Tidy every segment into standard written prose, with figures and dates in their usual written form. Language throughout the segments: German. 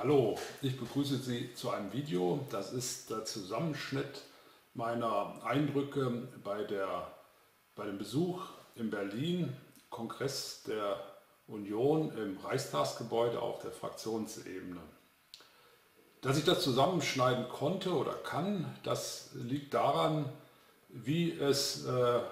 Hallo, ich begrüße Sie zu einem Video. Das ist der Zusammenschnitt meiner Eindrücke bei dem Besuch in Berlin, Kongress der Union im Reichstagsgebäude auf der Fraktionsebene. Dass ich das zusammenschneiden konnte oder kann, das liegt daran, wie es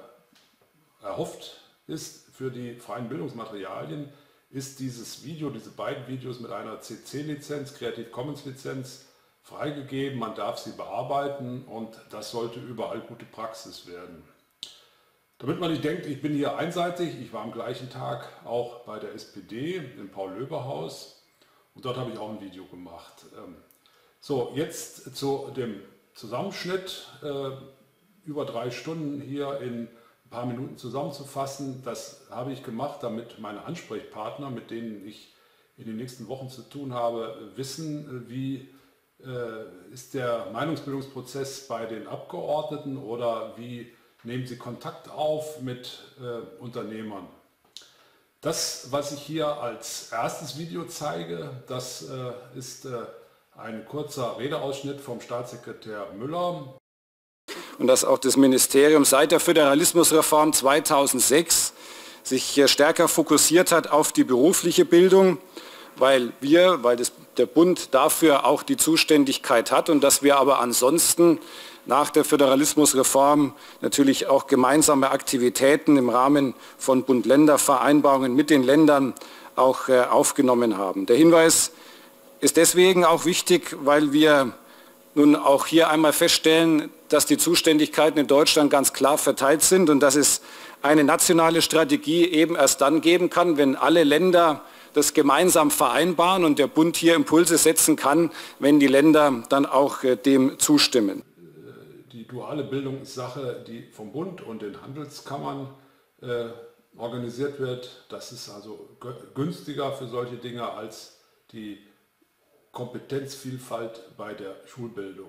erhofft ist für die freien Bildungsmaterialien, ist dieses Video, diese beiden Videos mit einer CC-Lizenz, Creative Commons Lizenz, freigegeben. Man darf sie bearbeiten und das sollte überall gute Praxis werden. Damit man nicht denkt, ich bin hier einseitig, ich war am gleichen Tag auch bei der SPD im Paul-Löbe-Haus und dort habe ich auch ein Video gemacht. So, jetzt zu dem Zusammenschnitt, über 3 Stunden hier in ein paar Minuten zusammenzufassen. Das habe ich gemacht, damit meine Ansprechpartner, mit denen ich in den nächsten Wochen zu tun habe, wissen, wie ist der Meinungsbildungsprozess bei den Abgeordneten oder wie nehmen sie Kontakt auf mit Unternehmern. Das, was ich hier als erstes Video zeige, das ist ein kurzer Redeausschnitt vom Staatssekretär Müller. Und dass auch das Ministerium seit der Föderalismusreform 2006 sich stärker fokussiert hat auf die berufliche Bildung, weil der Bund dafür auch die Zuständigkeit hat und dass wir aber ansonsten nach der Föderalismusreform natürlich auch gemeinsame Aktivitäten im Rahmen von Bund-Länder-Vereinbarungen mit den Ländern auch aufgenommen haben. Der Hinweis ist deswegen auch wichtig, weil wir nun auch hier einmal feststellen, dass die Zuständigkeiten in Deutschland ganz klar verteilt sind und dass es eine nationale Strategie eben erst dann geben kann, wenn alle Länder das gemeinsam vereinbaren und der Bund hier Impulse setzen kann, wenn die Länder dann auch dem zustimmen. Die duale Bildung ist Sache, die vom Bund und den Handelskammern organisiert wird. Das ist also günstiger für solche Dinge als die Kompetenzvielfalt bei der Schulbildung.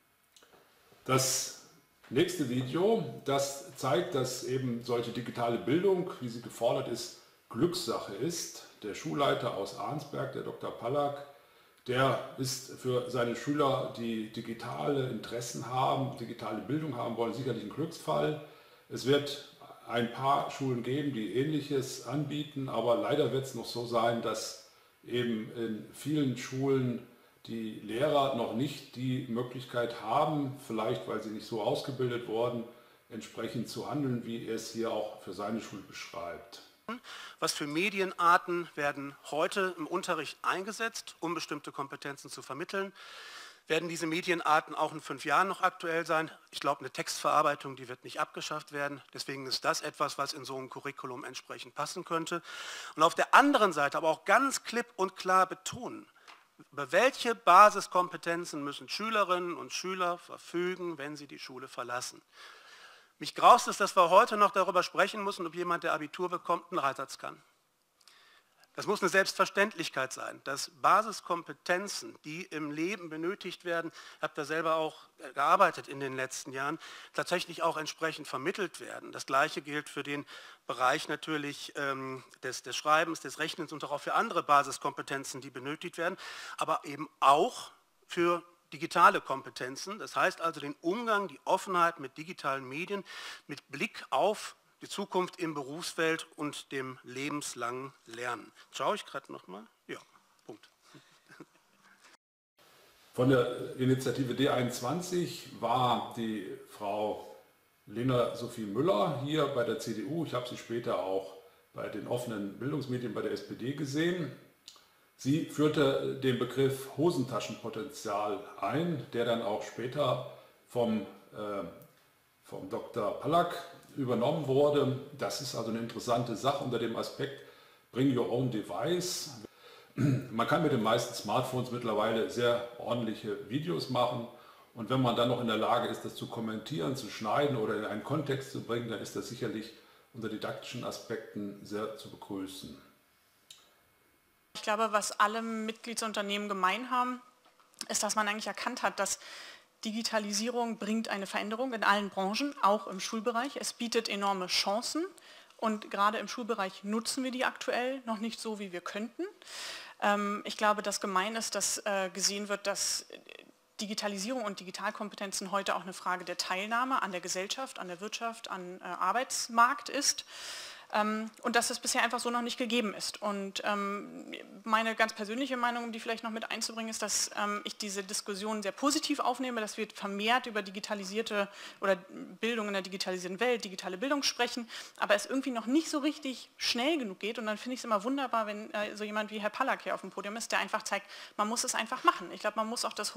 Das nächste Video, das zeigt, dass eben solche digitale Bildung, wie sie gefordert ist, Glückssache ist. Der Schulleiter aus Arnsberg, der Dr. Pallak, der ist für seine Schüler, die digitale Interessen haben, digitale Bildung haben wollen, sicherlich ein Glücksfall. Es wird ein paar Schulen geben, die Ähnliches anbieten, aber leider wird es noch so sein, dass eben in vielen Schulen die Lehrer noch nicht die Möglichkeit haben, vielleicht weil sie nicht so ausgebildet wurden, entsprechend zu handeln, wie er es hier auch für seine Schule beschreibt. Was für Medienarten werden heute im Unterricht eingesetzt, um bestimmte Kompetenzen zu vermitteln? Werden diese Medienarten auch in 5 Jahren noch aktuell sein? Ich glaube, eine Textverarbeitung, die wird nicht abgeschafft werden. Deswegen ist das etwas, was in so einem Curriculum entsprechend passen könnte. Und auf der anderen Seite aber auch ganz klipp und klar betonen, über welche Basiskompetenzen müssen Schülerinnen und Schüler verfügen, wenn sie die Schule verlassen. Mich graust es, dass wir heute noch darüber sprechen müssen, ob jemand, der Abitur bekommt, einen Reitsatz kann. Das muss eine Selbstverständlichkeit sein, dass Basiskompetenzen, die im Leben benötigt werden, ich habe da selber auch gearbeitet in den letzten Jahren, tatsächlich auch entsprechend vermittelt werden. Das Gleiche gilt für den Bereich natürlich des Schreibens, des Rechnens und auch für andere Basiskompetenzen, die benötigt werden, aber eben auch für digitale Kompetenzen. Das heißt also den Umgang, die Offenheit mit digitalen Medien, mit Blick auf die Zukunft im Berufsfeld und dem lebenslangen Lernen. Schaue ich gerade nochmal? Ja, Punkt. Von der Initiative D21 war die Frau Lena Sophie Müller hier bei der CDU. Ich habe sie später auch bei den offenen Bildungsmedien bei der SPD gesehen. Sie führte den Begriff Hosentaschenpotenzial ein, der dann auch später vom Dr. Pallak übernommen wurde. Das ist also eine interessante Sache unter dem Aspekt Bring Your Own Device. Man kann mit den meisten Smartphones mittlerweile sehr ordentliche Videos machen und wenn man dann noch in der Lage ist, das zu kommentieren, zu schneiden oder in einen Kontext zu bringen, dann ist das sicherlich unter didaktischen Aspekten sehr zu begrüßen. Ich glaube, was alle Mitgliedsunternehmen gemein haben, ist, dass man eigentlich erkannt hat, dass Digitalisierung bringt eine Veränderung in allen Branchen, auch im Schulbereich. Es bietet enorme Chancen und gerade im Schulbereich nutzen wir die aktuell noch nicht so, wie wir könnten. Ich glaube, dass gemein ist, dass gesehen wird, dass Digitalisierung und Digitalkompetenzen heute auch eine Frage der Teilnahme an der Gesellschaft, an der Wirtschaft, an Arbeitsmarkt ist. Und dass das bisher einfach so noch nicht gegeben ist. Und meine ganz persönliche Meinung, um die vielleicht noch mit einzubringen, ist, dass ich diese Diskussion sehr positiv aufnehme, dass wir vermehrt über digitalisierte oder Bildung in der digitalisierten Welt, digitale Bildung sprechen, aber es irgendwie noch nicht so richtig schnell genug geht. Und dann finde ich es immer wunderbar, wenn so jemand wie Herr Pallak hier auf dem Podium ist, der einfach zeigt, man muss es einfach machen. Ich glaube, man muss auch das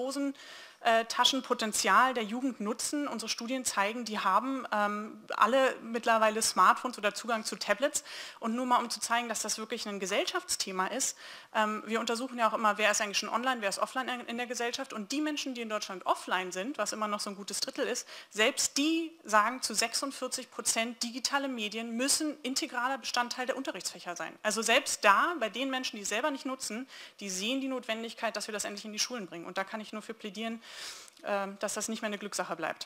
Hosentaschenpotenzial der Jugend nutzen. Unsere Studien zeigen, die haben alle mittlerweile Smartphones oder Zugang zu Tablets. Und nur mal um zu zeigen, dass das wirklich ein Gesellschaftsthema ist. Wir untersuchen ja auch immer, wer ist eigentlich schon online, wer ist offline in der Gesellschaft. Und die Menschen, die in Deutschland offline sind, was immer noch so ein gutes Drittel ist, selbst die sagen zu 46%, digitale Medien müssen integraler Bestandteil der Unterrichtsfächer sein. Also selbst da, bei den Menschen, die es selber nicht nutzen, die sehen die Notwendigkeit, dass wir das endlich in die Schulen bringen. Und da kann ich nur für plädieren, dass das nicht mehr eine Glückssache bleibt.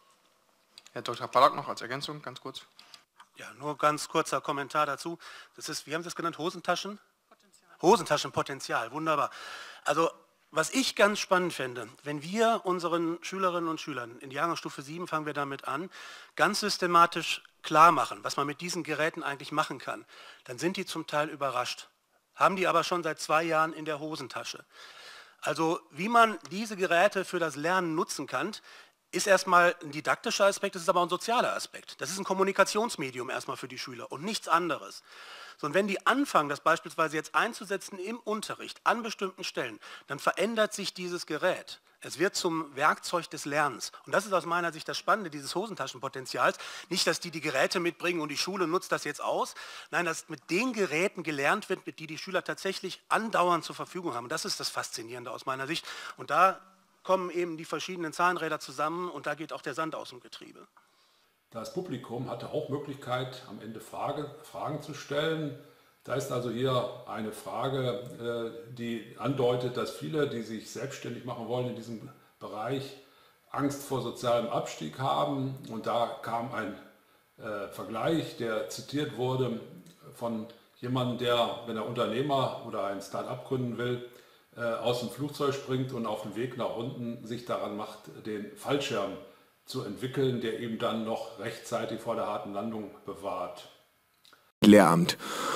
Herr Dr. Pallak noch als Ergänzung, ganz kurz. Ja, nur ganz kurzer Kommentar dazu. Das ist, wie haben Sie das genannt, Hosentaschen? Hosentaschenpotenzial, wunderbar. Also was ich ganz spannend fände, wenn wir unseren Schülerinnen und Schülern in Jahrgangsstufe 7, fangen wir damit an, ganz systematisch klar machen, was man mit diesen Geräten eigentlich machen kann, dann sind die zum Teil überrascht. Haben die aber schon seit 2 Jahren in der Hosentasche. Also wie man diese Geräte für das Lernen nutzen kann, ist erstmal ein didaktischer Aspekt, das ist aber ein sozialer Aspekt. Das ist ein Kommunikationsmedium erstmal für die Schüler und nichts anderes. So, und wenn die anfangen, das beispielsweise jetzt einzusetzen im Unterricht an bestimmten Stellen, dann verändert sich dieses Gerät. Es wird zum Werkzeug des Lernens. Und das ist aus meiner Sicht das Spannende dieses Hosentaschenpotenzials. Nicht, dass die Geräte mitbringen und die Schule nutzt das jetzt aus. Nein, dass mit den Geräten gelernt wird, mit die die Schüler tatsächlich andauernd zur Verfügung haben. Und das ist das Faszinierende aus meiner Sicht. Und da kommen eben die verschiedenen Zahnräder zusammen und da geht auch der Sand aus dem Getriebe. Das Publikum hatte auch Möglichkeit, am Ende Fragen zu stellen. Da ist also hier eine Frage, die andeutet, dass viele, die sich selbstständig machen wollen in diesem Bereich, Angst vor sozialem Abstieg haben. Und da kam ein Vergleich, der zitiert wurde von jemandem, der, wenn er Unternehmer oder ein Start-up gründen will, aus dem Flugzeug springt und auf dem Weg nach unten sich daran macht, den Fallschirm zu entwickeln, der ihm dann noch rechtzeitig vor der harten Landung bewahrt. Lehramt.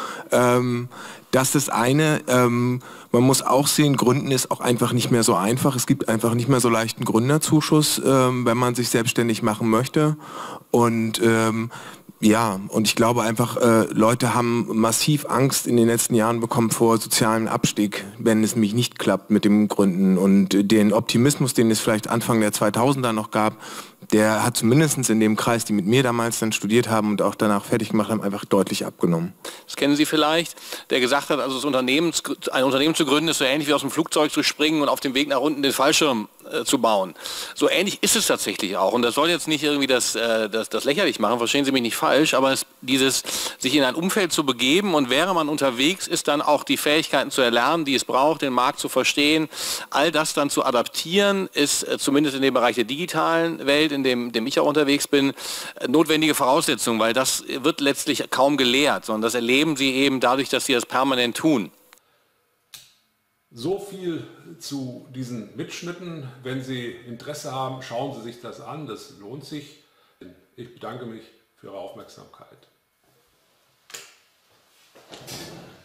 Das ist eine. Man muss auch sehen, Gründen ist auch einfach nicht mehr so einfach. Es gibt einfach nicht mehr so leichten Gründerzuschuss, wenn man sich selbstständig machen möchte. Und ja, und ich glaube einfach, Leute haben massiv Angst in den letzten Jahren bekommen vor sozialem Abstieg, wenn es nämlich nicht klappt mit dem Gründen. Und den Optimismus, den es vielleicht Anfang der 2000er noch gab, der hat zumindest in dem Kreis, die mit mir damals dann studiert haben und auch danach fertig gemacht haben, einfach deutlich abgenommen. Das kennen Sie vielleicht, der gesagt hat, also ein Unternehmen zu gründen ist so ähnlich wie aus dem Flugzeug zu springen und auf dem Weg nach unten den Fallschirm zu bauen. So ähnlich ist es tatsächlich auch. Und das soll jetzt nicht irgendwie das lächerlich machen, verstehen Sie mich nicht falsch, aber dieses sich in ein Umfeld zu begeben und während man unterwegs ist, dann auch die Fähigkeiten zu erlernen, die es braucht, den Markt zu verstehen, all das dann zu adaptieren, ist zumindest in dem Bereich der digitalen Welt, in dem ich auch unterwegs bin, notwendige Voraussetzung, weil das wird letztlich kaum gelehrt, sondern das erleben Sie eben dadurch, dass Sie das permanent tun. So viel zu diesen Mitschnitten. Wenn Sie Interesse haben, schauen Sie sich das an, das lohnt sich. Ich bedanke mich für Ihre Aufmerksamkeit.